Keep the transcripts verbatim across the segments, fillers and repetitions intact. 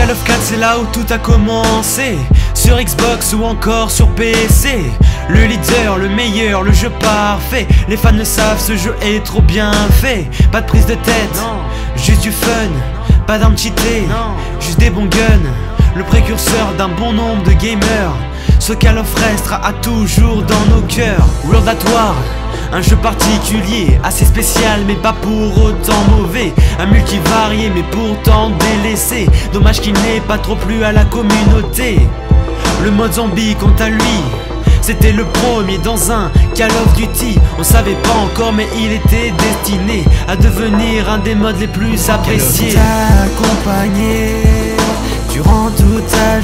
Call of quatre, c'est là où tout a commencé. Sur Xbox ou encore sur P C. Le leader, le meilleur, le jeu parfait. Les fans le savent, ce jeu est trop bien fait. Pas de prise de tête, non. Juste du fun. Pas d'armes cheatées, non. Juste des bons guns. Le précurseur d'un bon nombre de gamers. Ce Call of restera à toujours dans nos cœurs. World at War, un jeu particulier, assez spécial mais pas pour autant mauvais. Un multivarié mais pourtant délaissé. Dommage qu'il n'ait pas trop plu à la communauté. Le mode zombie quant à lui, c'était le premier dans un Call of Duty. On savait pas encore mais il était destiné à devenir un des modes les plus appréciés. Call of t'a accompagné durant toute ta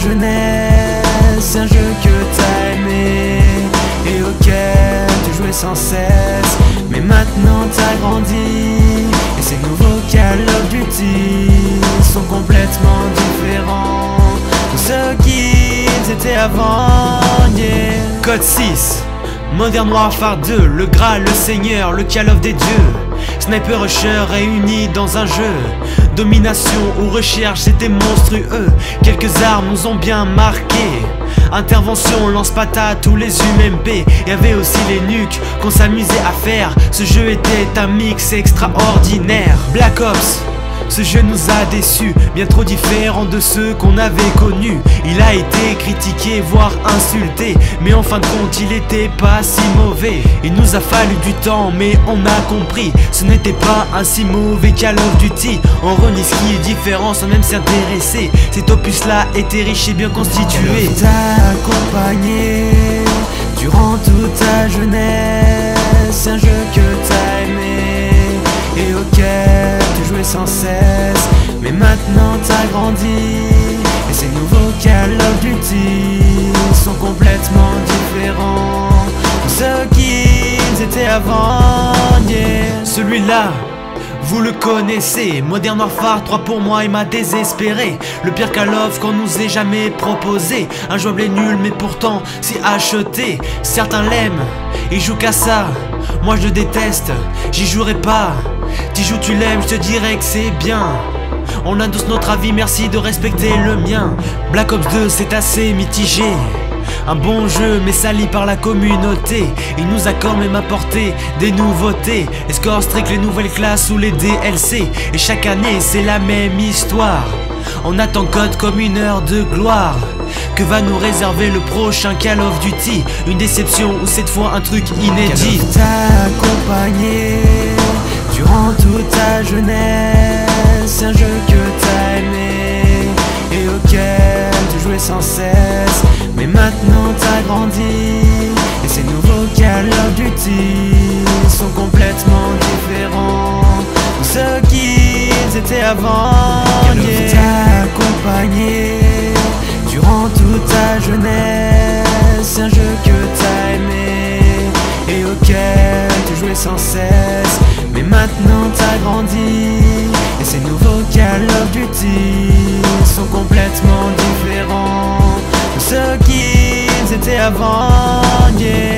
jeunesse. Un jeu que t'as aimé et auquel tu jouais sans cesse. Mais maintenant t'as grandi et ces nouveaux Call of Duty sont complètement différents de ceux qu'ils étaient avant, yeah. Code six, Modern Warfare deux, le Graal, le Seigneur, le Call of des dieux. Sniper Rusher réunis dans un jeu. Domination ou recherche, c'était monstrueux. Quelques armes nous ont bien marqué. Intervention, lance-patate ou les U M P. Y'avait aussi les nukes qu'on s'amusait à faire. Ce jeu était un mix extraordinaire. Black Ops, ce jeu nous a déçus, bien trop différent de ceux qu'on avait connus. Il a été critiqué, voire insulté, mais en fin de compte il était pas si mauvais. Il nous a fallu du temps, mais on a compris, ce n'était pas un si mauvais Call of Duty. On renie ce qui est différent sans même s'y intéresser. Cet opus là était riche et bien constitué. Call of t'a accompagné durant toute ta jeunesse. Un jeu que t'as aimé et auquel tu jouais sans cesse. Mais maintenant t'as grandi et ces nouveaux Call of Duty sont complètement différents de ceux qu'ils étaient avant, yeah. Celui-là, vous le connaissez, Modern Warfare trois pour moi il m'a désespéré. Le pire Call of qu'on nous ait jamais proposé. Un jouable est nul mais pourtant si acheté. Certains l'aiment, ils jouent qu'à ça. Moi je le déteste, j'y jouerai pas. T'y joues, tu l'aimes, je te dirais que c'est bien. On a tous notre avis, merci de respecter le mien. Black Ops deux c'est assez mitigé. Un bon jeu mais sali par la communauté. Il nous a quand même apporté des nouveautés. Les scores strict, les nouvelles classes ou les D L C. Et chaque année c'est la même histoire. On attend Code comme une heure de gloire. Que va nous réserver le prochain Call of Duty? Une déception ou cette fois un truc inédit? Call of t'a accompagné durant toute ta jeunesse. Un jeu que t'as aimé et auquel tu jouais sans cesse. Mais maintenant t'as grandi et ces nouveaux Call of Duty sont complètement différents de ceux qu'ils étaient avant, Call of yeah. T'a accompagné durant toute ta jeunesse. Un jeu que t'as aimé et auquel tu jouais sans cesse. Mais maintenant t'as grandi et ces nouveaux Call of Duty sont complètement différents de ceux qu'ils étaient avant, yeah.